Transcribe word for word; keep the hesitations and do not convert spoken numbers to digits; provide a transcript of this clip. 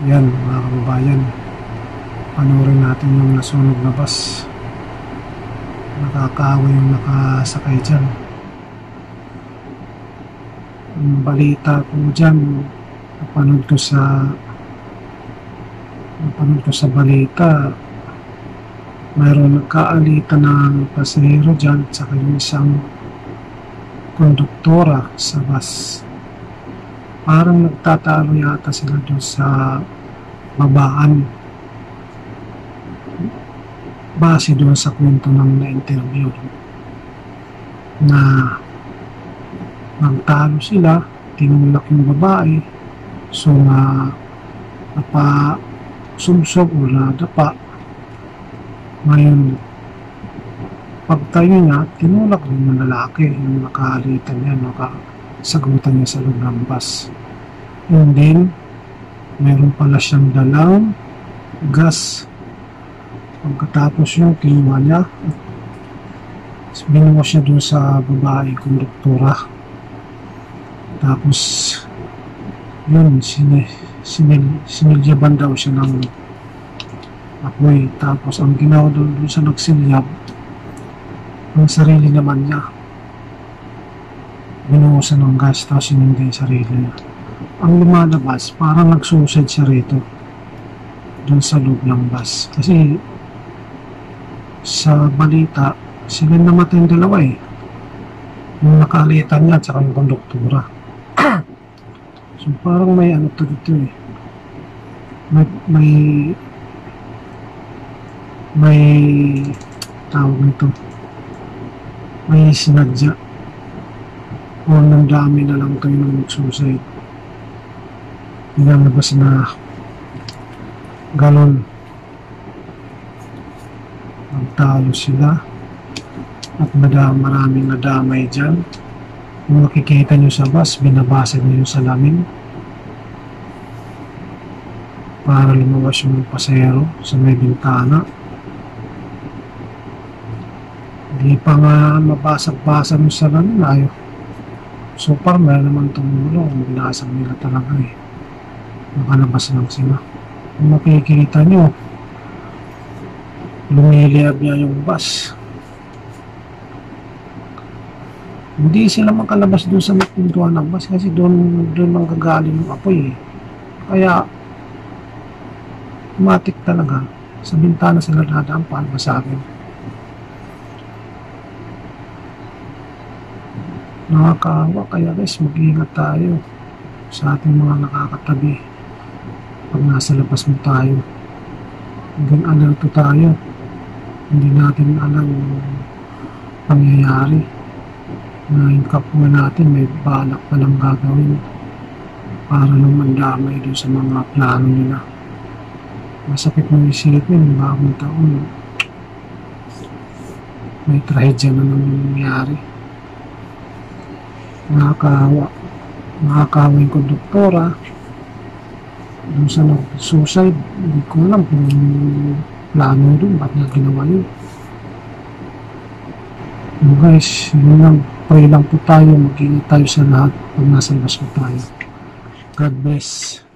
Yan mga kababayan, panoorin natin yung nasunog na bus. Nakakaawa yung nakasakay dyan. Ang balita ko dyan, napanood ko sa napanood ko sa balita, mayroon nagkaalitan ng pasahero dyan at saka yung isang konduktora sa bus. Parang nagtatalo yata sila doon sa babaan, base doon sa kwento ng na-interview na nagtalo sila, tinulak yung babae, so na napa sumsog o nadapa. Ngayon pagtayo niya, tinulak rin yung lalaki, yung nakahalitan niya, nakasagutan niya sa loob ng bus. And then meron pala siyang dalang gas. Pagkatapos yung kinuha niya, binuha siya doon sa babae konduktora. Tapos yun, sinil, sinil, sinilyaban daw siya ng apoy. Tapos ang ginawa doon, doon sa nagsilyab, ang sarili naman niya, binuhusan ng gas, tapos sinindi yung sarili niya. Ang lumalabas, parang nagsuicide siya rito doon sa loob ng bus. Kasi sa balita, sila namatay yung dalawa eh, yung nakalitan niya at saka yung konduktura. So parang may ano to dito eh, may may may tawag nito, may sinadya o nang dami na lang kayo ng mag-suicide. Pinalabas na galon, magtalo sila at madam, maraming nadamay dyan. Kung makikita nyo sa bus, binabasag nyo yung salamin para lumabas yung pasahero sa may bintana. Hindi pa nga mabasag-basag yung salamin, ayaw. So far, meron naman tumulong, binasag nila talaga eh. Makalabas lang sila. Kung makikita nyo, lumiliyab niya yung bus. Hindi sila makalabas doon sa pintuan ng bus kasi doon doon manggagaling yung apoy eh. Kaya matik talaga sa bintana sila dadaan, paano ba sa akin? Nakakaawa, kaya guys, mag-iingat tayo sa ating mga nakakatabi pag nasa labas mo tayo. Hanggang alerto tayo, hindi natin alam yung pangyayari na yung kapwa natin may balak palang gagawin para naman damay doon sa mga plano nila. Masakit mo isipin, bagong taon may trahedya na nangyayari. Nakakahawa, nakakahawa yung konduktora doon sa nag-suicide. Hindi ko alam kung plano doon, ba't niya ginawa yun. So guys, yun lang, pray lang po tayo, mag-ingat tayo sa lahat pag nasa labas po tayo. God bless.